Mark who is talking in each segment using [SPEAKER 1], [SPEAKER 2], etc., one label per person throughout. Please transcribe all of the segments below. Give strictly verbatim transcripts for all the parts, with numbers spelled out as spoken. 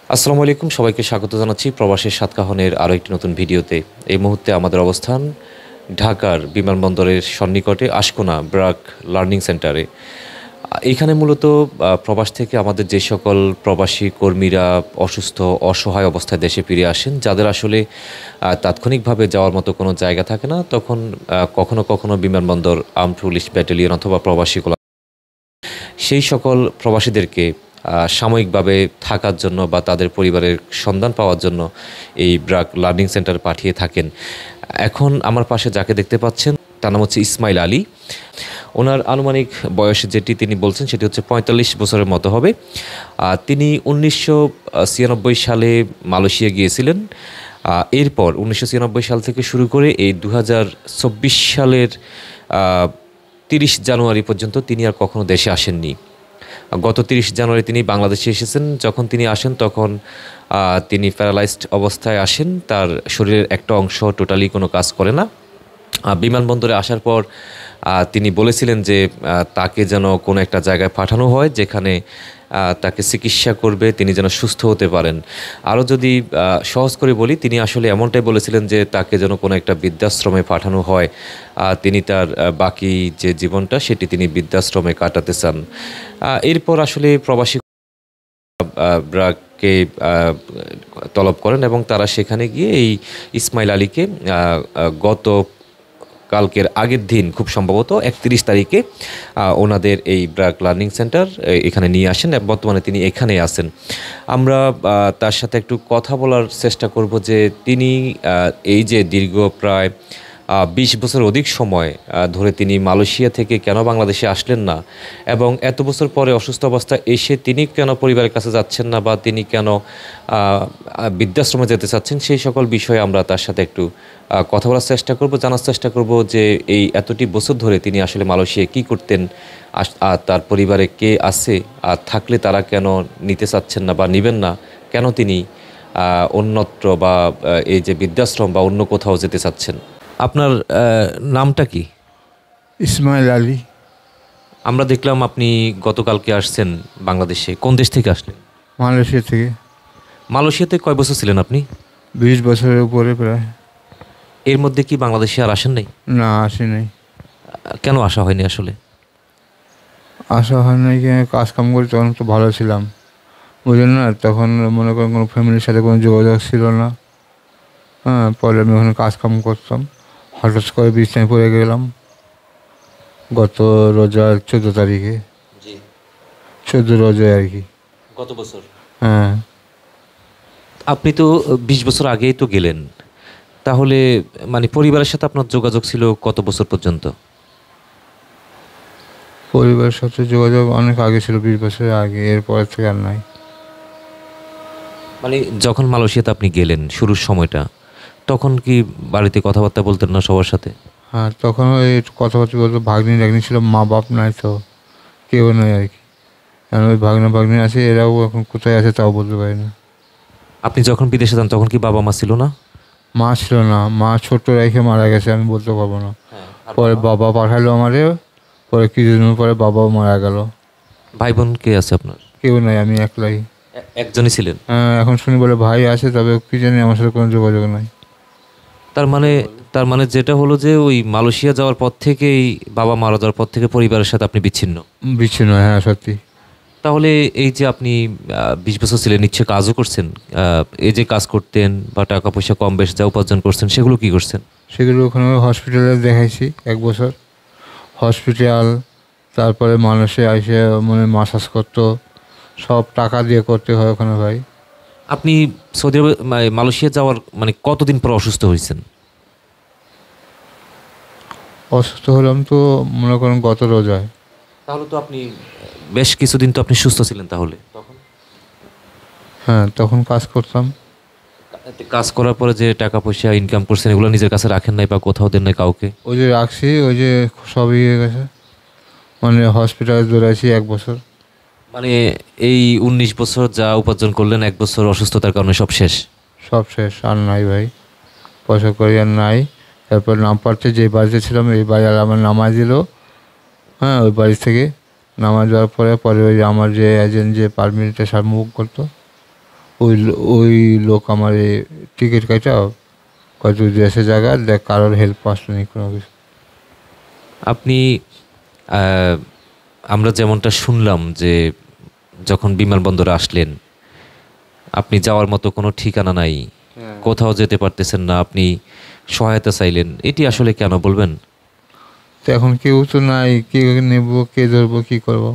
[SPEAKER 1] আসসালামু আলাইকুম, সবাইকে স্বাগত জানাচ্ছি প্রবাসের সাতকাহনের আরও একটি নতুন ভিডিওতে। এই মুহূর্তে আমাদের অবস্থান ঢাকার বিমানবন্দরের সন্নিকটে আশকোনা ব্র্যাক লার্নিং সেন্টারে। এখানে মূলত আহ, প্রবাস থেকে আমাদের যে সকল প্রবাসী কর্মীরা অসুস্থ অসহায় অবস্থায় দেশে ফিরে আসেন, যাদের আসলে আহ, তাৎক্ষণিকভাবে যাওয়ার মতো কোনো জায়গা থাকে না, তখন আহ, কখনো কখনো বিমানবন্দর আর্মড পুলিশ ব্যাটালিয়ন অথবা প্রবাসী কল্যাণ সেই সকল প্রবাসীদেরকে আহ, সাময়িকভাবে থাকার জন্য বা তাদের পরিবারের সন্ধান পাওয়ার জন্য এই ব্র্যাক লার্নিং সেন্টার পাঠিয়ে থাকেন। এখন আমার পাশে যাকে দেখতে পাচ্ছেন তার নাম হচ্ছে ইসমাইল আলী। ওনার আনুমানিক বয়স যেটি তিনি বলছেন সেটি হচ্ছে পঁয়তাল্লিশ বছরের মতো হবে। আহ, তিনি উনিশশো ছিয়ানব্বই সালে মালয়েশিয়া গিয়েছিলেন। আহ, এরপর উনিশশো ছিয়ানব্বই সাল থেকে শুরু করে এই দু হাজার চব্বিশ সালের তিরিশ জানুয়ারি পর্যন্ত তিনি আর কখনো দেশে আসেননি। গত তিরিশ জানুয়ারি তিনি বাংলাদেশে এসেছেন। যখন তিনি আসেন তখন আহ, তিনি প্যারালাইজড অবস্থায় আসেন, তার শরীরের একটা অংশ টোটালি কোনো কাজ করে না। আহ, বিমানবন্দরে আসার পর আহ, তিনি বলেছিলেন যে আহ, তাকে যেন কোনো একটা জায়গায় পাঠানো হয় যেখানে আহ, তাকে চিকিৎসা করবে, তিনি যেন সুস্থ হতে পারেন। আরও যদি আহ, সহজ করে বলি, তিনি আসলে এমনটাই বলেছিলেন যে তাকে যেন কোনো একটা বৃদ্ধাশ্রমে পাঠানো হয়। আহ, তিনি তার আহ, বাকি যে জীবনটা সেটি তিনি বৃদ্ধাশ্রমে কাটাতে চান। আহ, এরপর আসলে প্রবাসী আহ, ব্র্যাককে আহ, তলব করেন এবং তারা সেখানে গিয়ে এই ইসমাইল আলীকে আহ, আহ, গত কালকের আগের দিন খুব সম্ভবত একত্রিশ তারিখে আহ, ওনাদের এই ব্র্যাক লার্নিং সেন্টার এখানে নিয়ে আসেন এবং বর্তমানে তিনি এখানে আছেন। আমরা আহ, তার সাথে একটু কথা বলার চেষ্টা করব যে তিনি আহ, এই যে দীর্ঘ প্রায় বিশ বছর অধিক সময় আহ, ধরে তিনি মালয়েশিয়া থেকে কেন বাংলাদেশে আসলেন না, এবং এত বছর পরে অসুস্থ অবস্থা এসে তিনি কেন পরিবারের কাছে যাচ্ছেন না বা তিনি কেন আহ, বৃদ্ধাশ্রমে যেতে চাচ্ছেন, সেই সকল বিষয়ে আমরা তার সাথে একটু আহ, কথা বলার চেষ্টা করব, জানার চেষ্টা করব যে এই এতটি বছর ধরে তিনি আসলে মালয়েশিয়ায় কী করতেন, আস- আর তার পরিবারে কে আছে, আর থাকলে তারা কেন নিতে চাচ্ছেন না বা নেবেন না, কেন তিনি আহ, অন্যত্র বা আহ, এই যে বৃদ্ধাশ্রম বা অন্য কোথাও যেতে চাচ্ছেন। আপনার আহ, নামটা কি?
[SPEAKER 2] ইসমাইল আলী।
[SPEAKER 1] আমরা দেখলাম আপনি গতকালকে আসছেন বাংলাদেশে। কোন দেশ থেকে আসলেন?
[SPEAKER 2] মালয়েশিয়া থেকে।
[SPEAKER 1] মালয়েশিয়াতে কয় বছর ছিলেন আপনি?
[SPEAKER 2] বিশ বছরের উপরে প্রায়।
[SPEAKER 1] এর মধ্যে কি বাংলাদেশে আর আসেন নাই?
[SPEAKER 2] না, আসি নাই।
[SPEAKER 1] আহ, কেন আসা হয়নি আসলে?
[SPEAKER 2] আসা হয় নাই কি, কাজ কাম করি তখন তো ভালো ছিলাম, বুঝলেন না। তখন মনে করেন কোনো ফ্যামিলির সাথে কোনো যোগাযোগ ছিল না। হ্যাঁ, পরে আমি ওখানে কাজ কাম করতাম, হঠাৎ করে বিছনায় পড়ে গেলাম গত রোজার চোদ্দো তারিখে।
[SPEAKER 1] জি।
[SPEAKER 2] চোদ্দো রোজায় আর কি।
[SPEAKER 1] গত বছর?
[SPEAKER 2] হ্যাঁ।
[SPEAKER 1] আপনি তো বিশ বছর আগেই তো গেলেন, তাহলে মানে পরিবারের সাথে আপনার যোগাযোগ ছিল কত বছর পর্যন্ত?
[SPEAKER 2] পরিবারের সাথে যোগাযোগ অনেক আগে ছিল, বিশ বছরের আগে, এরপর থেকে আর নাই।
[SPEAKER 1] মানে যখন মালয়েশিয়াতে আপনি গেলেন শুরুর সময়টা, তখন কি বাড়িতে কথাবার্তা বলতেন না সবার সাথে?
[SPEAKER 2] হ্যাঁ, তখন ওই একটু কথাবার্তা বলতো, ভাগ্নি টাগ্নি ছিল, মা বাপ নাই তো কেউ নেই আর কি। কারণ ওই ভাগনা ভাগ্নি আছে, এরাও এখন কোথায় আছে তাও বলতে পারি না।
[SPEAKER 1] আপনি যখন বিদেশে যান তখন কি বাবা মা ছিল না?
[SPEAKER 2] মা ছিল না, মা ছোট্ট রেখে মারা গেছে, আমি বলতে পারবো না।
[SPEAKER 1] হ্যাঁ।
[SPEAKER 2] পরে বাবা পাঠালো আমারে, পরে কিছুদিন পরে বাবাও মারা গেল।
[SPEAKER 1] ভাই বোন কে আছে আপনার?
[SPEAKER 2] কেউ নাই, আমি একলাই।
[SPEAKER 1] এ- একজনই ছিলেন?
[SPEAKER 2] হ্যাঁ, এখন শুনি বলে ভাই আছে, তবে কি জানি আমার সাথে কোনো যোগাযোগ নাই।
[SPEAKER 1] তার মানে তার মানে যেটা হলো যে ওই মালয়েশিয়া যাওয়ার পর থেকেই, বাবা মারা যাওয়ার পর থেকে পরিবারের সাথে আপনি বিচ্ছিন্ন।
[SPEAKER 2] বিচ্ছিন্ন, হ্যাঁ সত্যি।
[SPEAKER 1] তাহলে এই যে আপনি বিশ বছর ছিলেন, নিশ্চয় কাজও করছেন। আহ, এই যে কাজ করতেন বা টাকা পয়সা কম বেশ যা উপার্জন করছেন, সেগুলো কি করছেন?
[SPEAKER 2] সেগুলো ওখানে হসপিটালে দেখাইছি এক বছর। হসপিটাল, তারপরে মানুষে এসে মানে মাসাজ করতো, সব টাকা দিয়ে করতে হয় ওখানে ভাই।
[SPEAKER 1] আপনি সৌদি আরবে মা- মালয়েশিয়া যাওয়ার মানে কতদিন পর অসুস্থ হয়েছেন?
[SPEAKER 2] অসুস্থ হলাম তো মনে করেন গত রোজায়।
[SPEAKER 1] তাহলে তো আপনি বেশ কিছুদিন তো আপনি সুস্থ ছিলেন তাহলে তখন।
[SPEAKER 2] হ্যাঁ, তখন কাজ করতাম।
[SPEAKER 1] কাজ করার পরে যে টাকা পয়সা ইনকাম করছেন, এগুলো নিজের কাছে রাখেন নাই বা কোথাও দেন নাই কাউকে?
[SPEAKER 2] ওই যে রাখছি, ওই যে সবই হয়ে গেছে, মানে হসপিটালে দৌড়াইছি এক বছর।
[SPEAKER 1] মানে এই উনিশ বছর যা উপার্জন করলেন, এক বছর অসুস্থতার কারণে সব শেষ।
[SPEAKER 2] সব শেষ, আর নাই ভাই, পয়সা করি আর নাই। তারপর নাম পাড়তে যে বাড়িতে ছিলাম, এই বাড়ি আর আমার নামাজ দিল। হ্যাঁ, ওই বাড়ি থেকে নামাজ দেওয়ার পরে পরে ওই আমার যে এজেন্ট যে পারমিটটা সব মুভ করতো, ওই লো- ওই লোক আমার টিকিট কাটাও কত দেশে জায়গা দেখ কারোর হেল্প আসলে কোনো কিছু।
[SPEAKER 1] আপনি আহ, আমরা যেমনটা শুনলাম যে যখন বিমানবন্দরে আসলেন আপনি যাওয়ার মতো কোনো ঠিকানা নাই, কোথাও যেতে পারতেছেন না, আপনি সহায়তা চাইলেন, এটি আসলে কেন বলবেন?
[SPEAKER 2] তো এখন কেউ তো নাই, কে নেব, কে ধরবো, কী করবো।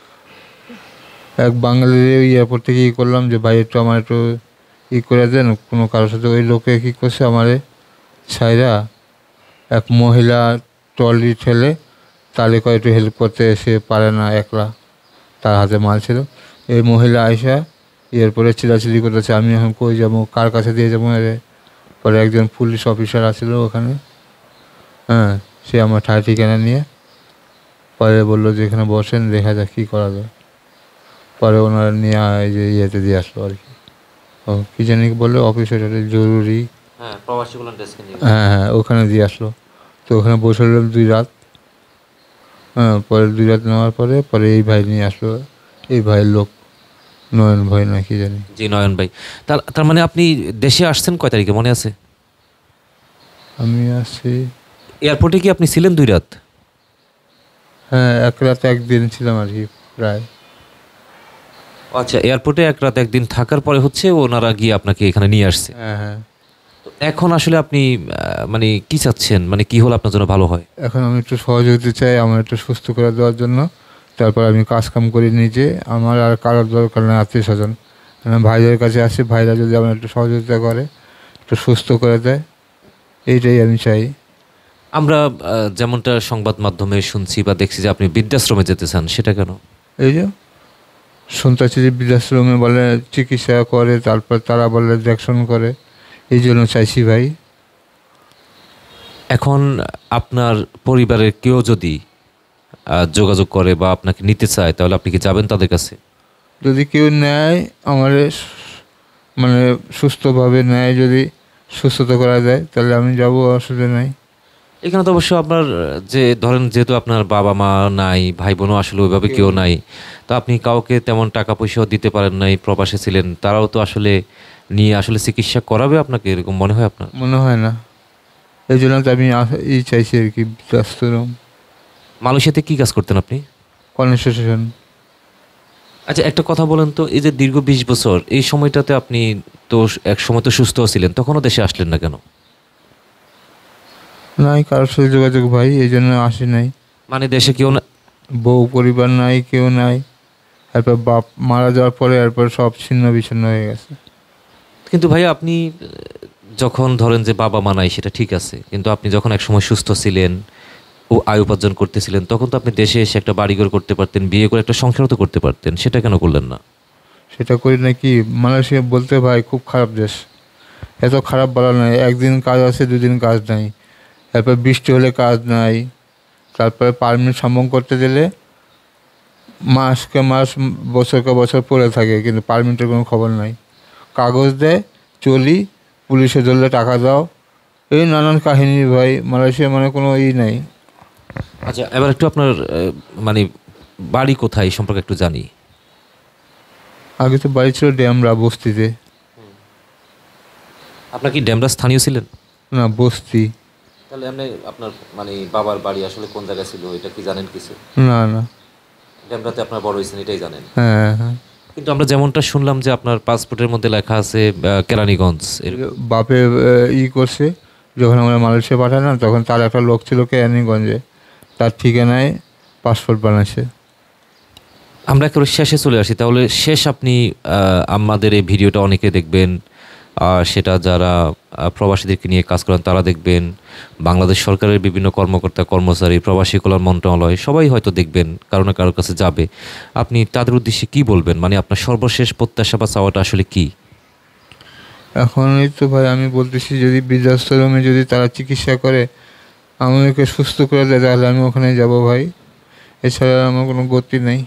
[SPEAKER 2] এক বাঙালির এয়ারপোর্ট থেকে ই করলাম যে ভাই একটু আমার একটু ই করে দেন, কোনো কারোর সাথে ওই লোকে কী করছে আমারে ছাইরা এক মহিলা ট্রলি ঠেলে তাহলে কয় একটু হেল্প করতে এসে পারে না একলা, তার হাতে মাল ছিল। এই মহিলা আইসা এরপরে চিলাচিলি করতেছে, আমি এখন কই যাবো, কার কাছে দিয়ে যাবো এরে। পরে একজন পুলিশ অফিসার আসছিল ওখানে, হ্যাঁ, সে আমার ঠাই ঠিকানা নিয়ে পরে বললো যে এখানে বসেন, দেখা যাক কী করা যায়। পরে ওনারা নিয়ে এই যে ইয়েতে দিয়ে আসলো আর কি, ও কী জানি বললো অফিসার জরুরি,
[SPEAKER 1] হ্যাঁ, প্রবাসী কল্যাণ ডেস্কে নিয়ে
[SPEAKER 2] হ্যাঁ হ্যাঁ ওখানে দিয়ে আসলো। তো ওখানে বসে রইলাম দুই রাত। হ্যাঁ, পরে দুই রাত নেওয়ার পরে পরে এই ভাই নিয়ে আসলো, এই ভাইয়ের লোক নয়ন ভাই না কি জানি।
[SPEAKER 1] জি নয়ন ভাই, তার তার মানে আপনি দেশে আসছেন কয় তারিখে মনে আছে?
[SPEAKER 2] আমি আসছি,
[SPEAKER 1] এয়ারপোর্টে কি আপনি ছিলেন দুই রাত?
[SPEAKER 2] হ্যাঁ এক রাত একদিন ছিলাম আর কি প্রায়।
[SPEAKER 1] আচ্ছা, এয়ারপোর্টে এক রাত একদিন থাকার পরে হচ্ছে ওনারা গিয়ে আপনাকে এখানে নিয়ে আসছে।
[SPEAKER 2] হ্যাঁ হ্যাঁ,
[SPEAKER 1] তো এখন আসলে আপনি আহ, মানে কি চাচ্ছেন, মানে কি হলে আপনার জন্য ভালো হয়?
[SPEAKER 2] এখন আমি একটু সহযোগিতা চাই আমার একটু সুস্থ করে দেওয়ার জন্য। তারপর আমি কাজ কাম করি নিজে, আমার আর কারোর দরকার নেই আত্মীয় স্বজন। ভাইদের কাছে আসি, ভাইরা যদি আমার একটু সহযোগিতা করে, একটু সুস্থ করে দেয়, এইটাই আমি চাই।
[SPEAKER 1] আমরা আহ, যেমনটা সংবাদ মাধ্যমে শুনছি বা দেখছি যে আপনি বৃদ্ধাশ্রমে যেতে চান, সেটা কেন?
[SPEAKER 2] এই যে শুনতেছি যে বৃদ্ধাশ্রমে বলে চিকিৎসা করে, তারপর তারা বলে দেখশন করে, এই জন্য চাইছি ভাই।
[SPEAKER 1] এখন আপনার পরিবারের কেউ যদি আহ, যোগাযোগ করে বা আপনাকে নিতে চায় তাহলে আপনি কি যাবেন তাদের কাছে?
[SPEAKER 2] যদি কেউ নেয় আমার মানে সুস্থভাবে নেয়, যদি সুস্থতা করা যায় তাহলে আমি যাবো, অসুবিধা নাই।
[SPEAKER 1] এখানে তো অবশ্য আপনার আহ, যে ধরেন যেহেতু আপনার বাবা মা নাই, ভাই বোনও আসলে ওইভাবে কেউ নাই, তো আপনি কাউকে তেমন টাকা পয়সাও দিতে পারেন নাই, প্রবাসে ছিলেন, তারাও তো আসলে নিয়ে আসলে চিকিৎসা করাবে আপনাকে, এরকম মনে হয় আপনার?
[SPEAKER 2] মনে হয় না, এই জন্য তো আমি আস- ই চাইছি আর কি, বৃদ্ধাশ্রম
[SPEAKER 1] মালয়েশিয়াতে কি কাজ করতেন আপনি?
[SPEAKER 2] কনস্টিটিউশন।
[SPEAKER 1] আচ্ছা, একটা কথা বলেন তো, এই যে দীর্ঘ বিশ বছর এই সময়টাতে আপনি তো এক সময় তো সুস্থ ছিলেন, তখনও দেশে আসলেন না কেন?
[SPEAKER 2] নাই কারোর সাথে যোগাযোগ ভাই, এই জন্য আসি নাই।
[SPEAKER 1] মানে দেশে কেউ না?
[SPEAKER 2] বউ পরিবার নাই, কেউ নাই। এরপর বাপ মারা যাওয়ার পরে এরপর সব ছিন্ন বিচ্ছিন্ন হয়ে গেছে।
[SPEAKER 1] কিন্তু ভাই আপনি আহ, যখন ধরেন যে বাবা মা নাই সেটা ঠিক আছে, কিন্তু আপনি যখন এক সময় সুস্থ ছিলেন ও আয় উপার্জন করতেছিলেন, তখন তো আপনি দেশে এসে একটা বাড়িঘর করতে পারতেন, বিয়ে করে একটা সংসারও তো করতে পারতেন, সেটা কেন করলেন না?
[SPEAKER 2] সেটা করি নাকি, মালয়েশিয়া বলতে ভাই খুব খারাপ দেশ। এত খারাপ বলা নাই, একদিন কাজ আছে দুদিন কাজ নাই, তারপর বৃষ্টি হলে কাজ নাই, তারপরে পারমিট সম্ভব করতে গেলে মাসকে মাস বছরকে বছর পড়ে থাকে, কিন্তু পারমিটের কোনো খবর নাই। কাগজ দেয় চলি, পুলিশে ধরলে টাকা দাও, এই নানান কাহিনী ভাই। মালয়েশিয়া মানে কোনো ই নাই।
[SPEAKER 1] আচ্ছা, এবার একটু আপনার আহ, মানে বাড়ি কোথায় এই সম্পর্কে একটু জানি।
[SPEAKER 2] আগে তো বাড়ি ছিল ড্যামরা বস্তিতে।
[SPEAKER 1] আপনার কি ড্যামরা স্থানীয় ছিলেন?
[SPEAKER 2] না, বস্তি।
[SPEAKER 1] তাহলে আপনি আপনার মানে বাবার বাড়ি আসলে কোন জায়গায় ছিল এটা কি জানেন কিছু?
[SPEAKER 2] না না,
[SPEAKER 1] ড্যামরাতে আপনার বড় হয়েছেন এটাই জানেন?
[SPEAKER 2] হ্যাঁ হ্যাঁ।
[SPEAKER 1] কিন্তু আমরা যেমনটা শুনলাম যে আপনার পাসপোর্টের মধ্যে লেখা আছে আহ, কেরানীগঞ্জ, এরকম।
[SPEAKER 2] বাপে আহ, ই করছে, যখন আমরা মালয়েশিয়া পাঠাই না তখন তার একটা লোক ছিল কেরানীগঞ্জে, তার ঠিকানায় পাসপোর্ট বানাইছে।
[SPEAKER 1] আমরা একেবারে শেষে চলে আসি, তাহলে শেষ আপনি আহ, আমাদের এই ভিডিওটা অনেকে দেখবেন, আর সেটা যারা আহ, প্রবাসীদেরকে নিয়ে কাজ করেন তারা দেখবেন, বাংলাদেশ সরকারের বিভিন্ন কর্মকর্তা কর্মচারী, প্রবাসী কল্যাণ মন্ত্রণালয় সবাই হয়তো দেখবেন, কারো না কারোর কাছে যাবে। আপনি তাদের উদ্দেশ্যে কি বলবেন, মানে আপনার সর্বশেষ প্রত্যাশা বা চাওয়াটা আসলে কি?
[SPEAKER 2] এখন এই তো ভাই আমি বলতেছি, যদি বৃদ্ধাশ্রমে যদি তারা চিকিৎসা করে আমাকে সুস্থ করে দেয় তাহলে আমি ওখানে যাব ভাই, এছাড়া আমার কোনো গতি নেই,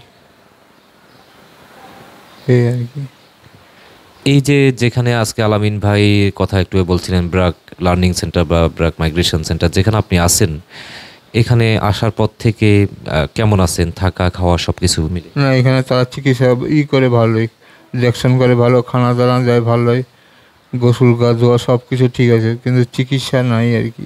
[SPEAKER 2] এই আর কি।
[SPEAKER 1] এই যে যেখানে আজকে আলামিন ভাই কথা একটু বলছিলেন, ব্র্যাক লার্নিং সেন্টার বা ব্র্যাক মাইগ্রেশন সেন্টার যেখানে আপনি আছেন, এখানে আসার পর থেকে আহ, কেমন আছেন, থাকা খাওয়া সব কিছু মিলে?
[SPEAKER 2] না, এখানে তারা চিকিৎসা ই করে ভালোই, দেখশন করে ভালো, খানা দানা দেয় ভালোই, গোসল গা ধোয়া সব কিছু ঠিক আছে, কিন্তু চিকিৎসা নাই আর কি।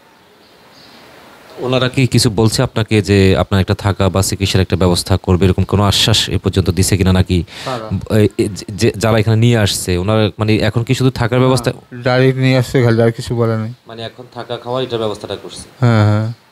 [SPEAKER 1] ওনারা কি কিছু বলছে আপনাকে যে আপনার একটা থাকা বা চিকিৎসার একটা ব্যবস্থা করবে, এরকম কোনো আশ্বাস এ পর্যন্ত দিছে কিনা, নাকি এ- এ- যে যারা এখানে নিয়ে আসছে ওনারা মানে এখন কি শুধু থাকার ব্যবস্থা,
[SPEAKER 2] ডাইরেক্ট নিয়ে আসছে খালি, আর কিছু বলে নাই।
[SPEAKER 1] মানে এখন থাকা খাওয়া এটার ব্যবস্থাটা করছে?
[SPEAKER 2] হ্যাঁ হ্যাঁ।